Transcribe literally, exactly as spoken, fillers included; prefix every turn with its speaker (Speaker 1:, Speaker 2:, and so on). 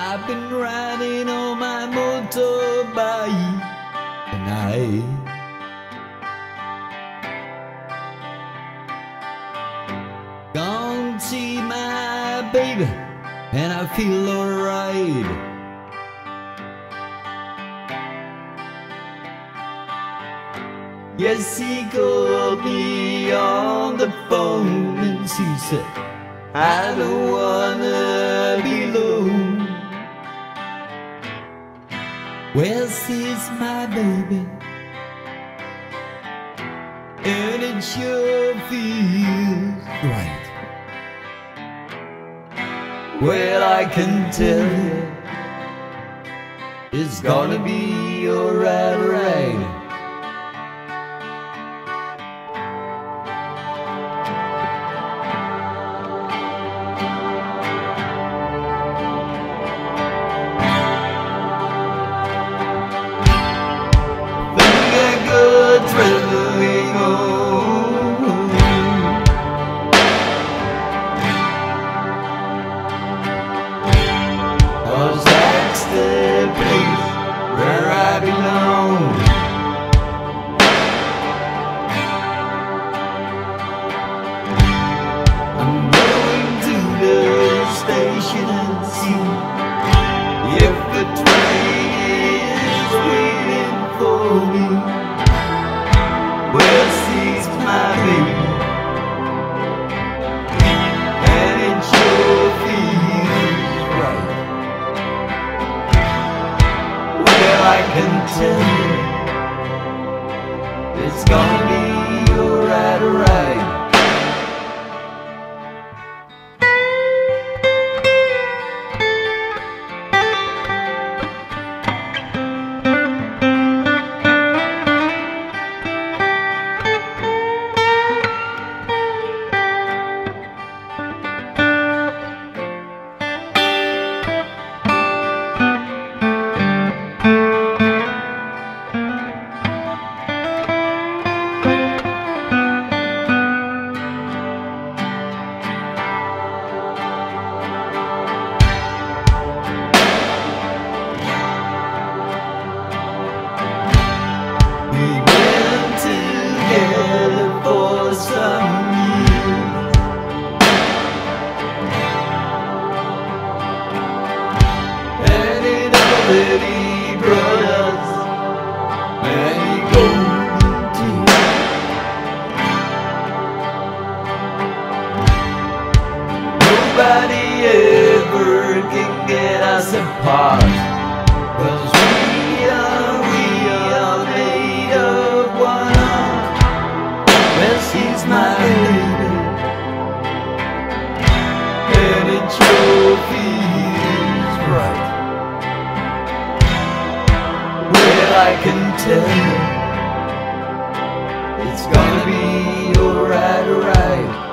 Speaker 1: I've been riding on my motorbike tonight. Gone see my baby and I feel alright. Yes, he called me on the phone and she said, I don't wanna be alone. Well, she's my baby, and it sure feels right. Well, I can tell you, it's gonna be alright, right? Traveling home, cause that's the place where I belong. I'm going to the station and see if the train is waiting for me. Well, she's my baby, and it sure feels right. Well, I can tell you, it's gonna be alright, alright. We've been together for some years, and it already brought us many golden tears. Nobody ever can get us apart, 'cause we are, we are made of one. Well, she's my baby, and it sure feels right. Well, I can tell you, it's gonna be alright, alright.